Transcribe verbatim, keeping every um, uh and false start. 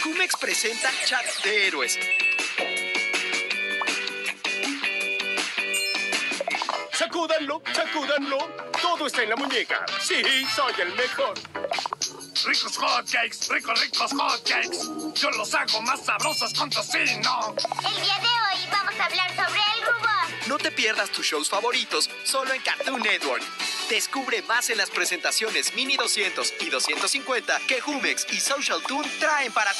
Jumex presenta Chat de Héroes. ¡Sacúdanlo! ¡Sacúdanlo! Todo está en la muñeca. Sí, soy el mejor. Ricos hotcakes, ricos, ricos hotcakes. Yo los hago más sabrosos con tocino. El día de hoy vamos a hablar sobre el rubor. No te pierdas tus shows favoritos solo en Cartoon Network. Descubre más en las presentaciones Mini doscientos y doscientos cincuenta que Jumex y Social Toon traen para ti.